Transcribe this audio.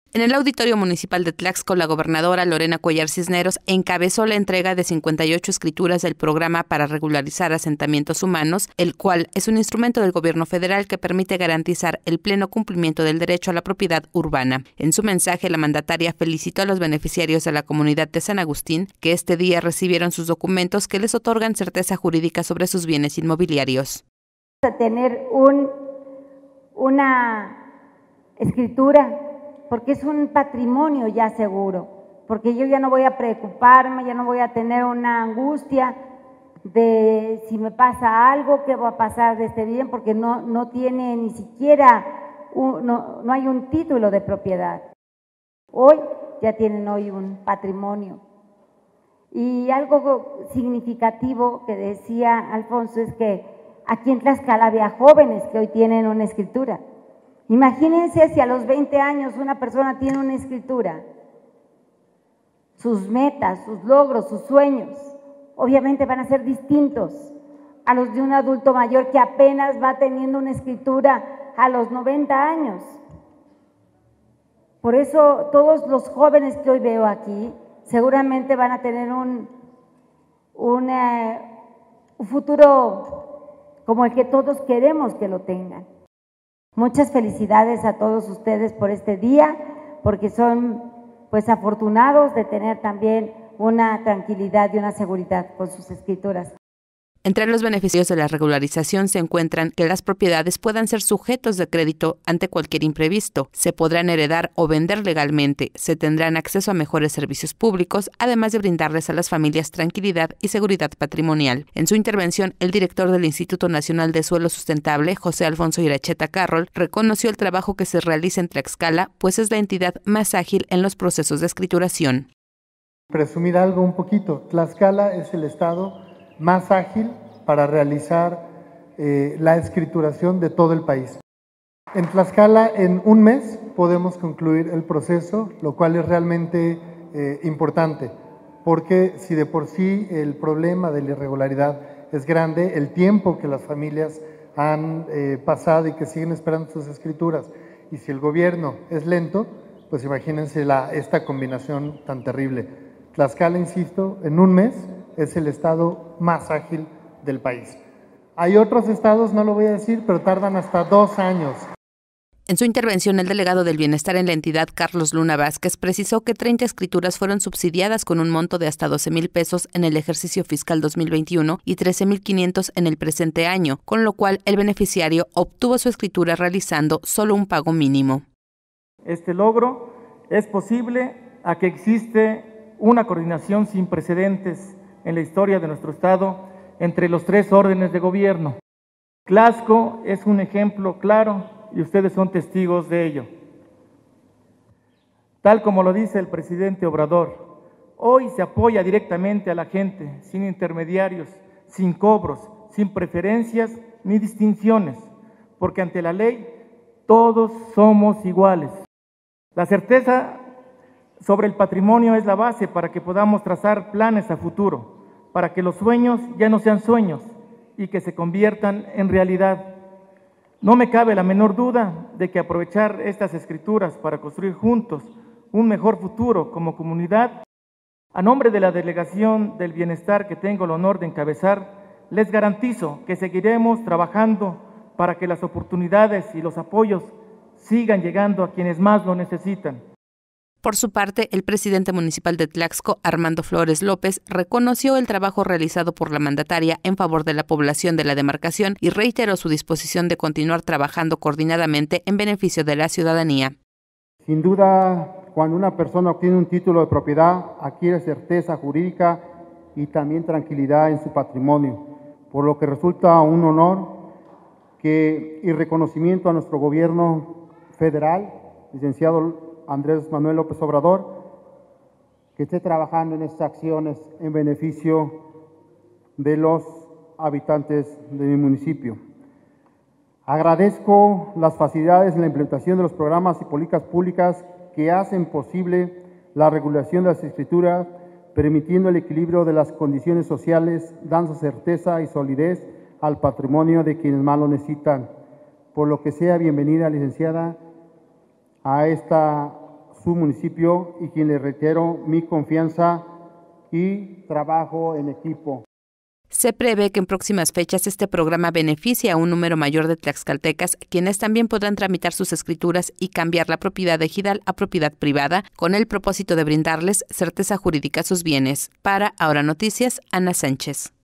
En el Auditorio Municipal de Tlaxco, la gobernadora Lorena Cuellar Cisneros encabezó la entrega de 58 escrituras del Programa para Regularizar Asentamientos Humanos, el cual es un instrumento del gobierno federal que permite garantizar el pleno cumplimiento del derecho a la propiedad urbana. En su mensaje, la mandataria felicitó a los beneficiarios de la comunidad de San Agustín, que este día recibieron sus documentos que les otorgan certeza jurídica sobre sus bienes inmobiliarios. Tener una escritura, porque es un patrimonio ya seguro, porque yo ya no voy a preocuparme, ya no voy a tener una angustia de si me pasa algo, qué va a pasar de este bien, porque no tiene ni siquiera, no hay un título de propiedad. Hoy ya tienen un patrimonio. Y algo significativo que decía Alfonso es que aquí en Tlaxcala había jóvenes que hoy tienen una escritura. Imagínense si a los 20 años una persona tiene una escritura, sus metas, sus logros, sus sueños, obviamente van a ser distintos a los de un adulto mayor que apenas va teniendo una escritura a los 90 años. Por eso todos los jóvenes que hoy veo aquí seguramente van a tener un futuro como el que todos queremos que lo tengan. Muchas felicidades a todos ustedes por este día, porque son pues afortunados de tener también una tranquilidad y una seguridad con sus escrituras. Entre los beneficios de la regularización se encuentran que las propiedades puedan ser sujetos de crédito ante cualquier imprevisto, se podrán heredar o vender legalmente, se tendrán acceso a mejores servicios públicos, además de brindarles a las familias tranquilidad y seguridad patrimonial. En su intervención, el director del Instituto Nacional de Suelo Sustentable, José Alfonso Iracheta Carroll, reconoció el trabajo que se realiza en Tlaxcala, pues es la entidad más ágil en los procesos de escrituración. Presumir algo un poquito, Tlaxcala es el estado más ágil para realizar la escrituración de todo el país. En Tlaxcala, en un mes, podemos concluir el proceso, lo cual es realmente importante, porque si de por sí el problema de la irregularidad es grande, el tiempo que las familias han pasado y que siguen esperando sus escrituras, y si el gobierno es lento, pues imagínense esta combinación tan terrible. Tlaxcala, insisto, en un mes es el estado más ágil del país. Hay otros estados, no lo voy a decir, pero tardan hasta 2 años. En su intervención, el delegado del Bienestar en la entidad, Carlos Luna Vázquez, precisó que 30 escrituras fueron subsidiadas con un monto de hasta 12,000 pesos en el ejercicio fiscal 2021 y 13,500 en el presente año, con lo cual el beneficiario obtuvo su escritura realizando solo un pago mínimo. Este logro es posible a que existe una coordinación sin precedentes en la historia de nuestro estado entre los 3 órdenes de gobierno. Tlaxco es un ejemplo claro y ustedes son testigos de ello. Tal como lo dice el presidente Obrador, hoy se apoya directamente a la gente, sin intermediarios, sin cobros, sin preferencias ni distinciones, porque ante la ley todos somos iguales. La certeza sobre el patrimonio es la base para que podamos trazar planes a futuro, para que los sueños ya no sean sueños y que se conviertan en realidad. No me cabe la menor duda de que aprovechar estas escrituras para construir juntos un mejor futuro como comunidad, a nombre de la Delegación del Bienestar que tengo el honor de encabezar, les garantizo que seguiremos trabajando para que las oportunidades y los apoyos sigan llegando a quienes más lo necesitan. Por su parte, el presidente municipal de Tlaxco, Armando Flores López, reconoció el trabajo realizado por la mandataria en favor de la población de la demarcación y reiteró su disposición de continuar trabajando coordinadamente en beneficio de la ciudadanía. Sin duda, cuando una persona obtiene un título de propiedad, adquiere certeza jurídica y también tranquilidad en su patrimonio, por lo que resulta un honor y reconocimiento a nuestro gobierno federal, licenciado Andrés Manuel López Obrador, que esté trabajando en estas acciones en beneficio de los habitantes de mi municipio. Agradezco las facilidades en la implementación de los programas y políticas públicas que hacen posible la regulación de las escrituras, permitiendo el equilibrio de las condiciones sociales, dando certeza y solidez al patrimonio de quienes más lo necesitan. Por lo que sea bienvenida, licenciada, a esta su municipio y quien le reitero mi confianza y trabajo en equipo. Se prevé que en próximas fechas este programa beneficie a un número mayor de tlaxcaltecas, quienes también podrán tramitar sus escrituras y cambiar la propiedad ejidal a propiedad privada, con el propósito de brindarles certeza jurídica a sus bienes. Para Ahora Noticias, Ana Sánchez.